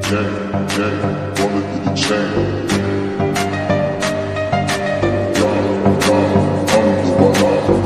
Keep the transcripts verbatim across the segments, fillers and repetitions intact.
gang, gang, wanna get a chain. Yeah, yeah, I'm the one.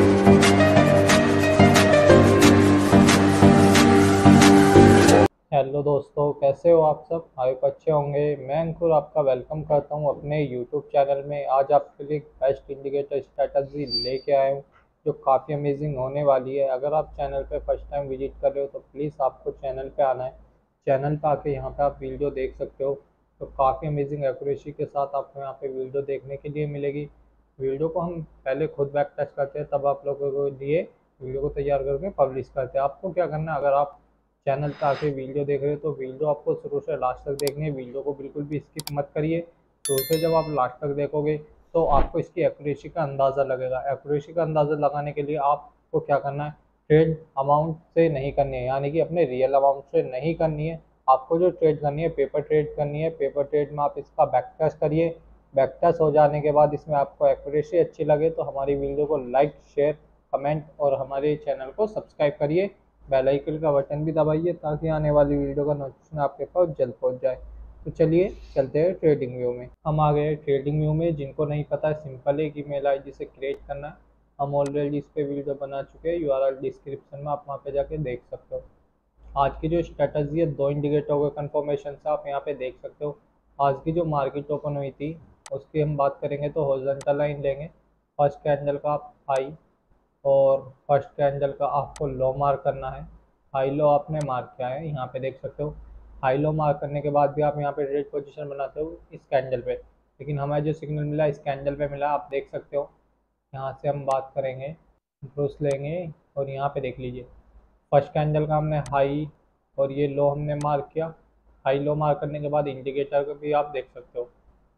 Hello दोस्तों, कैसे हो आप सब? आई होप अच्छे होंगे। मैं अंकुर आपका वेलकम करता हूं अपने यूट्यूब चैनल में। आज आपके लिए बेस्ट इंडिकेटर स्ट्रेटजी लेके आया हूं जो काफ़ी अमेजिंग होने वाली है। अगर आप चैनल पे फर्स्ट टाइम विजिट कर रहे हो तो प्लीज़ आपको चैनल पे आना है। चैनल पे आके यहाँ पे आप वीडियो देख सकते हो। तो काफ़ी अमेजिंग एक्यूरेसी के साथ आपको यहाँ पे वीडियो देखने के लिए मिलेगी। वीडियो को हम पहले खुद बैक टेस्ट करते हैं, तब आप लोगों को लिए वीडियो को तैयार करके पब्लिश करते हैं। आपको क्या करना है, अगर आप चैनल पे आके वीडियो देख रहे हो तो वीडियो आपको शुरू से लास्ट तक देखनी है। वीडियो को बिल्कुल भी स्किप मत करिए। तो उसे जब आप लास्ट तक देखोगे तो आपको इसकी एक्यूरेसी का अंदाज़ा लगेगा। एक्यूरेसी का अंदाज़ा लगाने के लिए आपको क्या करना है, ट्रेड अमाउंट से नहीं करनी है, यानी कि अपने रियल अमाउंट से नहीं करनी है। आपको जो ट्रेड करनी है पेपर ट्रेड करनी है। पेपर ट्रेड में आप इसका बैक टेस्ट करिए। बैक टेस्ट हो जाने के बाद इसमें आपको एक्यूरेसी अच्छी लगे तो हमारी वीडियो को लाइक, शेयर, कमेंट और हमारे चैनल को सब्सक्राइब करिए। बेल आइकन का बटन भी दबाइए ताकि आने वाली वीडियो का नोटिफिकेशन आपके पास जल्द पहुंच जाए। तो चलिए चलते हैं ट्रेडिंग व्यू में। हम आ गए ट्रेडिंग व्यू में। जिनको नहीं पता है, सिंपल एक ईमेल आईडी से क्रिएट करना है। हम ऑलरेडी इस पे वीडियो बना चुके हैं, यूआरएल डिस्क्रिप्शन में, आप वहाँ पे जाके देख सकते हो। आज की जो स्ट्रेटजी है, दो इंडिकेटर के कन्फर्मेशन से आप यहाँ पे देख सकते हो। आज की जो मार्केट ओपन हुई थी उसकी हम बात करेंगे तो हॉरिजॉन्टल लाइन लेंगे। फर्स्ट कैंडल का आप हाई और फर्स्ट कैंडल का आपको लो मार्क करना है। हाई लो आपने मार्क किया है, यहाँ पे देख सकते हो। हाई लो मार्क करने के बाद भी आप यहाँ पे ट्रेड पोजीशन बनाते हो इस कैंडल पे, लेकिन हमें जो सिग्नल मिला इस कैंडल पे मिला, आप देख सकते हो। यहाँ से हम बात करेंगे, ब्रूस लेंगे और यहाँ पे देख लीजिए फर्स्ट कैंडल का हमने हाई और ये लो हमने मार्क किया। हाई लो मार्क करने के बाद इंडिकेटर को भी आप देख सकते हो।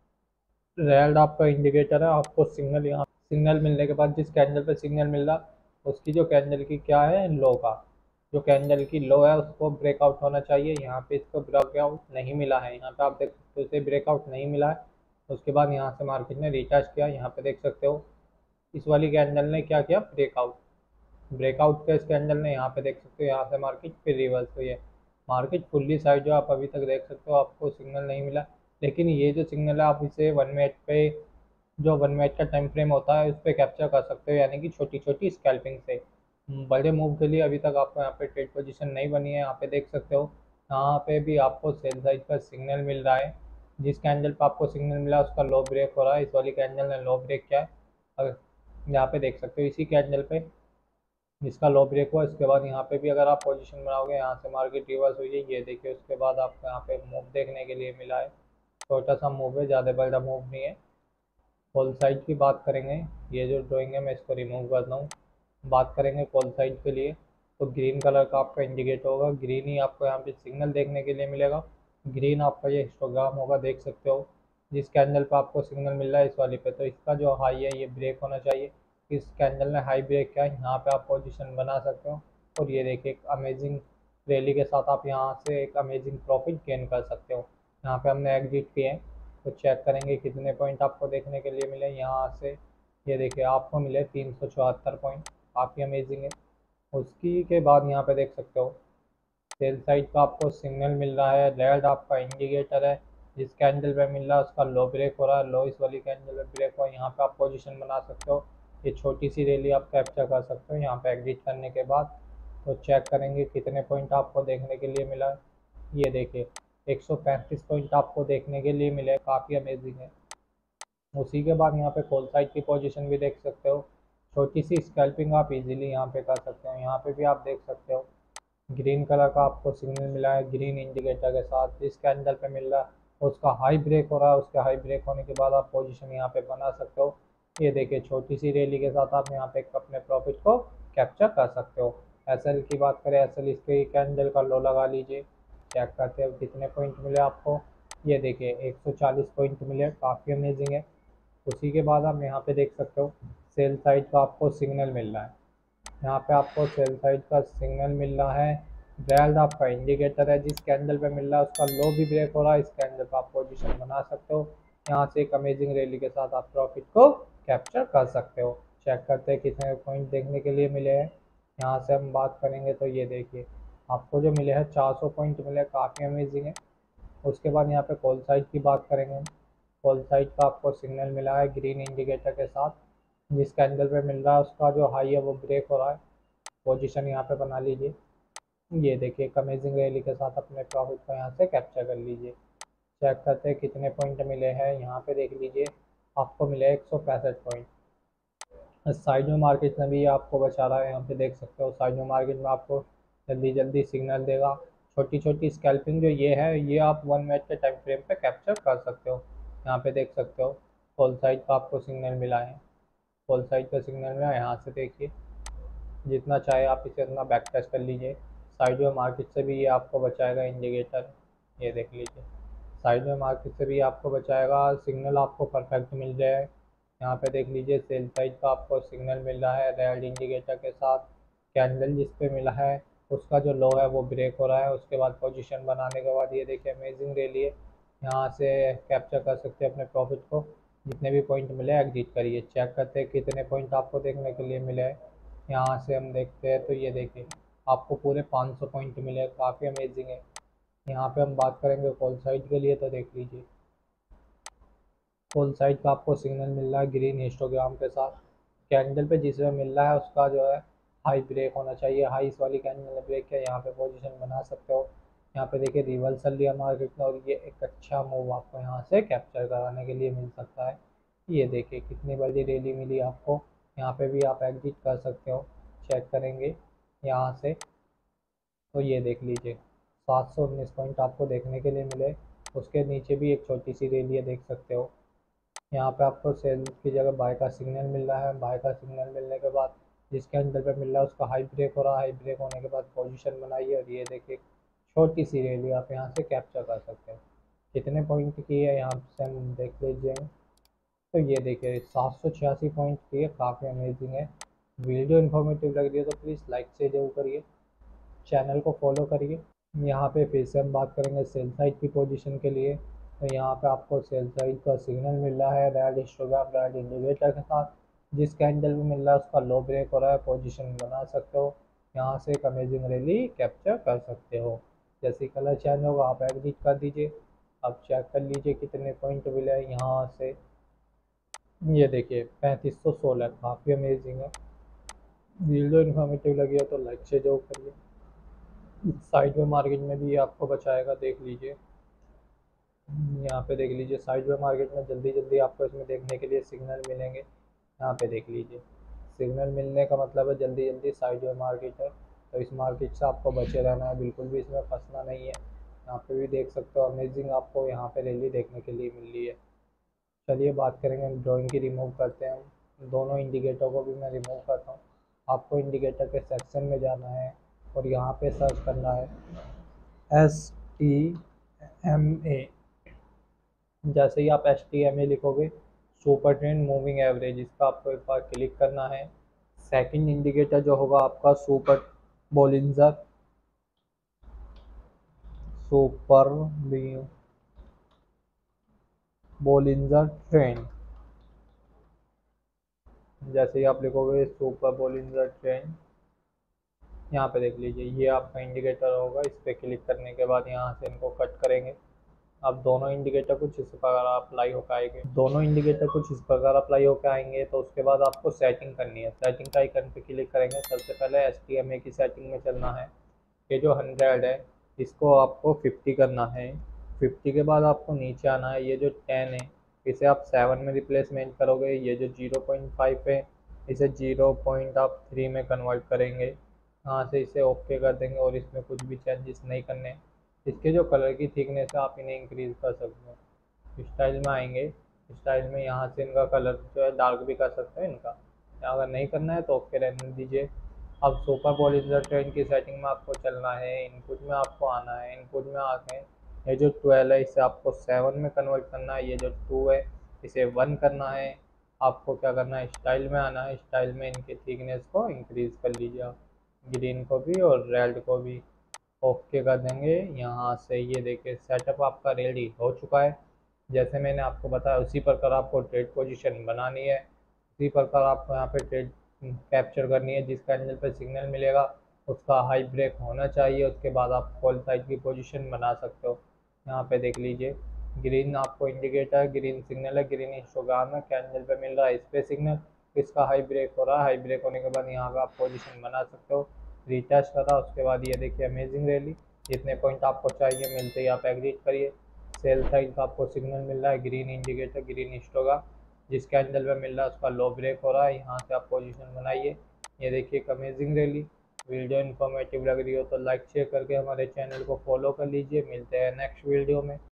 रेड आपका इंडिकेटर है। आपको सिग्नल यहाँ सिग्नल मिलने के बाद जिस कैंडल पे सिग्नल मिल रहा उसकी जो कैंडल की क्या है, लो का, जो कैंडल की लो है उसको ब्रेकआउट होना चाहिए। यहाँ पे इसको ब्रेकआउट नहीं मिला है, यहाँ पे आप देख सकते हो इसे ब्रेकआउट नहीं मिला है। उसके बाद यहाँ से मार्केट ने रिटेस्ट किया, यहाँ पे देख सकते हो इस वाली कैंडल ने क्या किया, ब्रेकआउट। ब्रेकआउट का इस कैंडल ने यहाँ पे देख सकते हो, यहाँ से मार्केट फिर रिवर्स हुई है। मार्केट फुल्ली साइड जो आप अभी तक देख सकते हो, आपको सिग्नल नहीं मिला। लेकिन ये जो सिग्नल है आप इसे वन मिनट पे, जो वन मिनट का टाइम फ्रेम होता है उस पर कैप्चर कर सकते हो, यानी कि छोटी छोटी स्कैल्पिंग से। बड़े मूव के लिए अभी तक आपको यहाँ पे ट्रेड पोजीशन नहीं बनी है। यहाँ पे देख सकते हो, यहाँ पे भी आपको सेल साइड का सिग्नल मिल रहा है। जिस कैंडल पे आपको सिग्नल मिला उसका लो ब्रेक हो रहा है, इस वाली कैंडल ने लो ब्रेक किया है। अगर यहाँ पे देख सकते हो इसी कैंडल पे जिसका लो ब्रेक हुआ, इसके बाद यहाँ पे भी अगर आप पोजीशन बनाओगे, यहाँ से मार्केट रिवर्स हुई है, ये देखिए। उसके बाद आपको यहाँ पे मूव देखने के लिए मिला है, छोटा सा मूव है, ज़्यादा बड़ा मूव नहीं है। कॉल साइड की बात करेंगे, ये जो ड्राइंग है मैं इसको रिमूव करता हूँ। बात करेंगे कॉल साइड के लिए, तो ग्रीन कलर का आपका इंडिकेटर होगा, ग्रीन ही आपको यहाँ पे सिग्नल देखने के लिए मिलेगा। ग्रीन आपका ये हिस्टोग्राम होगा, देख सकते हो। जिस कैंडल पे आपको सिग्नल मिल रहा है इस वाली पे, तो इसका जो हाई है ये ब्रेक होना चाहिए। इस कैंडल ने हाई ब्रेक किया है, यहाँ पे आप पोजीशन बना सकते हो। और ये देखिए एक अमेजिंग रैली के साथ आप यहाँ से एक अमेजिंग प्रॉफिट गेन कर सकते हो। यहाँ पे हमने एग्जिट किए हैं, तो चेक करेंगे कितने पॉइंट आपको देखने के लिए मिले यहाँ से। ये देखिए आपको मिले तीन सौ चौहत्तर पॉइंट, काफ़ी अमेजिंग है। उसकी के बाद यहाँ पे देख सकते हो सेल साइड का आपको सिग्नल मिल रहा है। रेड आपका इंडिकेटर है, जिस कैंडल पे मिल रहा है उसका लो ब्रेक हो रहा है, लो इस वाली कैंडल पे ब्रेक हुआ, यहाँ पे आप पोजीशन बना सकते हो। ये छोटी सी रैली आप कैप्चर कर सकते हो यहाँ पे एग्जिट करने के बाद। तो चेक करेंगे कितने पॉइंट आपको देखने के लिए मिला है। ये देखिए एक सौ पैंतीस पॉइंट आपको देखने के लिए मिले, काफ़ी अमेजिंग है। उसी के बाद यहाँ पे कॉल साइड की पोजीशन भी देख सकते हो। छोटी सी स्कैल्पिंग आप इजीली यहाँ पे कर सकते हो। यहाँ पे भी आप देख सकते हो ग्रीन कलर का आपको सिग्नल मिला है, ग्रीन इंडिकेटर के साथ जिस कैंडल पे मिल रहा है उसका हाई ब्रेक हो रहा है। उसके हाई ब्रेक होने के बाद आप पोजीशन यहाँ पे बना सकते हो। ये देखिए छोटी सी रैली के साथ आप यहाँ पे अपने प्रॉफिट को कैप्चर कर सकते हो। एसएल की बात करें, एसएल इसके कैंडल का लो लगा लीजिए, चेक करते हो कितने पॉइंट मिले आपको। ये देखिए एक सौ चालीस पॉइंट मिले, काफ़ी अमेजिंग है। उसी के बाद आप यहाँ पे देख सकते हो सेल साइड का आपको सिग्नल मिल रहा है। यहाँ पे आपको सेल साइड का सिग्नल मिल रहा है। रेड आपका इंडिकेटर है, जिस कैंडल पे मिल रहा है उसका लो भी ब्रेक हो रहा है। इस कैंडल पे आप पोजीशन बना सकते हो। यहाँ से एक अमेजिंग रैली के साथ आप प्रॉफिट को कैप्चर कर सकते हो। चेक करते हैं कितने पॉइंट देखने के लिए मिले हैं। यहाँ से हम बात करेंगे तो ये देखिए आपको जो मिले हैं चार सौ पॉइंट मिले, काफ़ी अमेजिंग है। उसके बाद यहाँ पे कॉल साइड की बात करेंगे। कॉल साइड का आपको सिग्नल मिला है ग्रीन इंडिकेटर के साथ, जिसके एंगल पे मिल रहा है उसका जो हाई है वो ब्रेक हो रहा है। पोजीशन यहाँ पे बना लीजिए। ये देखिए एक अमेजिंग रैली के साथ अपने प्रॉफिट को यहाँ से कैप्चर कर लीजिए। चेक करते हैं कितने पॉइंट मिले हैं। यहाँ पे देख लीजिए आपको मिले एक सौ पैंसठ पॉइंट। साइड में मार्केट में भी आपको बचा रहा है, यहाँ पे देख सकते हो साइड में मार्केट में आपको जल्दी जल्दी सिग्नल देगा। छोटी छोटी स्कैल्पिंग जो ये है ये आप वन मिनट के टाइम फ्रेम पे कैप्चर कर सकते हो। यहाँ पे देख सकते हो कॉल साइड का आपको सिग्नल मिला है। कॉल साइड का सिग्नल मिला, यहाँ से देखिए जितना चाहे आप इसे अपना बैक टेस्ट कर लीजिए। साइड में मार्केट से भी ये आपको बचाएगा इंडिकेटर, ये देख लीजिए साइड में मार्केट से भी आपको बचाएगा। सिग्नल आपको परफेक्ट मिल रहा है। यहाँ पे देख लीजिए सेल साइड का आपको सिग्नल मिल रहा है रेड इंडिकेटर के साथ। कैंडल जिस पे मिला है उसका जो लो है वो ब्रेक हो रहा है। उसके बाद पोजीशन बनाने के बाद ये देखिए अमेजिंग रैली है, यहाँ से कैप्चर कर सकते हैं अपने प्रॉफिट को। जितने भी पॉइंट मिले एग्जिट करिए। चेक करते हैं कितने पॉइंट आपको देखने के लिए मिले हैं। यहाँ से हम देखते हैं तो ये देखिए आपको पूरे पाँच सौ पॉइंट मिले, काफ़ी अमेजिंग है। यहाँ पे हम बात करेंगे कॉल साइड के लिए तो देख लीजिए कॉल साइड का आपको सिग्नल मिल रहा है ग्रीन हिस्टोग्राम के साथ। कैंडल पे जिसमें मिल रहा है उसका जो है हाई ब्रेक होना चाहिए। हाई इस वाली कैंडल ने ब्रेक किया, यहाँ पे पोजीशन बना सकते हो। यहाँ पे देखिए रिवर्सल लिया मार्केट में और ये एक अच्छा मूव आपको यहाँ से कैप्चर कराने के लिए मिल सकता है। ये देखिए कितनी बड़ी रैली मिली आपको, यहाँ पे भी आप एग्जिट कर सकते हो। चेक करेंगे यहाँ से तो ये देख लीजिए सात सौ उन्नीस पॉइंट आपको देखने के लिए मिले। उसके नीचे भी एक छोटी सी रैली है, देख सकते हो। यहाँ पे आपको सेल की जगह बाय का सिग्नल मिल रहा है। बाय का सिग्नल मिलने के बाद जिसके अंदर पे मिल रहा है उसका हाई ब्रेक हो रहा है। हाई ब्रेक होने के बाद पोजीशन बनाइए और ये देखिए छोटी सी रैली आप यहाँ से कैप्चर कर सकते हो। कितने पॉइंट की है यहाँ से हम देख लीजिए तो ये देखिए सात सौ छियासी पॉइंट की है, काफ़ी अमेजिंग है। वीडियो इन्फॉर्मेटिव लग रही है तो प्लीज़ लाइक से जरूर करिए, चैनल को फॉलो करिए। यहाँ पे फिर से हम बात करेंगे सेल साइड की पोजीशन के लिए। तो यहाँ पे आपको सेल साइड का सिग्नल मिल रहा है रेड हिस्टोग्राम रेड इंडिकेटर के साथ। जिस कैंडल में मिल रहा है उसका लो ब्रेक हो रहा है, पोजीशन बना सकते हो। यहाँ से एक अमेजिंग रैली कैप्चर कर सकते हो। जैसे कलर चेंज होगा आप एग्जिट कर दीजिए। अब चेक कर लीजिए कितने पॉइंट मिले हैं यहाँ से। ये देखिए पैंतीस सौ सोलह, काफ़ी अमेजिंग है। वीडियो इन्फॉर्मेटिव लगी है तो लाइक से जरूर करिए। साइड में मार्केट में भी आपको बचाएगा, देख लीजिए यहाँ पे देख लीजिए साइड में मार्केट में जल्दी जल्दी आपको इसमें देखने के लिए सिग्नल मिलेंगे। यहाँ पे देख लीजिए सिग्नल मिलने का मतलब है जल्दी जल्दी साइड में मार्केट है, तो इस मार्केट से आपको बचे रहना है, बिल्कुल भी इसमें फंसना नहीं है। यहाँ पे भी देख सकते हो अमेजिंग आपको यहाँ पे रैली देखने के लिए मिल रही है। चलिए बात करेंगे हम ड्राइंग की, रिमूव करते हैं दोनों इंडिकेटर को भी मैं रिमूव करता हूँ। आपको इंडिकेटर के सेक्शन में जाना है और यहाँ पे सर्च करना है एस टी एम ए। जैसे ही आप एस टी एम ए लिखोगे सुपर ट्रेंड मूविंग एवरेज, इसका आपको एक बार क्लिक करना है। सेकंड इंडिकेटर जो होगा आपका super Bollinger super Bollinger trend. जैसे ही आप लिखोगे सुपर बोलिंजर ट्रेंड, यहाँ पे देख लीजिए ये आपका इंडिकेटर होगा। इस पर क्लिक करने के बाद यहाँ से इनको कट करेंगे। अब दोनों इंडिकेटर कुछ इस प्रकार अप्लाई होकर आएंगे दोनों इंडिकेटर कुछ इस प्रकार अप्लाई होकर आएंगे तो उसके बाद आपको सेटिंग करनी है। सेटिंग का आइकन पे क्लिक करेंगे। सबसे पहले एस टी एम ए की सेटिंग में चलना है। ये जो हंड्रेड है इसको आपको फिफ्टी करना है। फिफ्टी के बाद आपको नीचे आना है। ये जो टेन है इसे आप सेवन में रिप्लेसमेंट करोगे। ये जो जीरो पॉइंट फाइव है इसे जीरो पॉइंट आप थ्री में कन्वर्ट करेंगे। यहाँ से इसे ओके कर देंगे और इसमें कुछ भी चेंजेस नहीं करने। इसके जो कलर की थिकनेस है आप इन्हें इंक्रीज़ कर सकते हो। स्टाइल में आएंगे, स्टाइल में यहाँ से इनका कलर जो है डार्क भी कर सकते हैं इनका। अगर नहीं करना है तो ओके रहने दीजिए। अब सुपर बोलिंजर ट्रेंड की सेटिंग में आपको चलना है। इनपुट में आपको आना है। इनपुट में आके ये जो ट्वेल्व है इसे आपको सेवन में कन्वर्ट करना है। ये जो टू है इसे वन करना है। आपको क्या करना है, स्टाइल में आना है। स्टाइल में इनकी थिकनेस को इंक्रीज़ कर लीजिए आप, ग्रीन को भी और रेड को भी ओके कर देंगे। यहाँ से ये देखिए सेटअप आपका रेडी हो चुका है। जैसे मैंने आपको बताया उसी प्रकार आपको ट्रेड पोजीशन बनानी है। उसी प्रकार आपको यहाँ पे ट्रेड कैप्चर करनी है। जिस कैंडल पे सिग्नल मिलेगा उसका हाई ब्रेक होना चाहिए। उसके बाद आप कॉल साइड की पोजीशन बना सकते हो। यहाँ पे देख लीजिए ग्रीन आपको इंडिकेटर, ग्रीन सिग्नल है, ग्रीन हिस्टोग्राम है, कैंडल पे मिल रहा है इस पे सिग्नल, इसका हाई ब्रेक हो रहा है। हाई ब्रेक होने के बाद यहाँ पे आप पोजीशन बना सकते हो। रिटेस्ट करा उसके बाद ये देखिए अमेजिंग रैली, जितने पॉइंट आपको चाहिए मिलते ही आप एग्जिट करिए। सेल साइड का आपको सिग्नल मिल रहा है, ग्रीन इंडिकेटर, ग्रीन हिस्टोग्राम, जिस कैंडल पे मिल रहा है उसका लो ब्रेक हो रहा है, यहाँ से आप पोजीशन बनाइए। ये देखिए एक अमेजिंग रैली। वीडियो इन्फॉर्मेटिव लग रही हो तो लाइक शेयर करके हमारे चैनल को फॉलो कर लीजिए। मिलते हैं नेक्स्ट वीडियो में।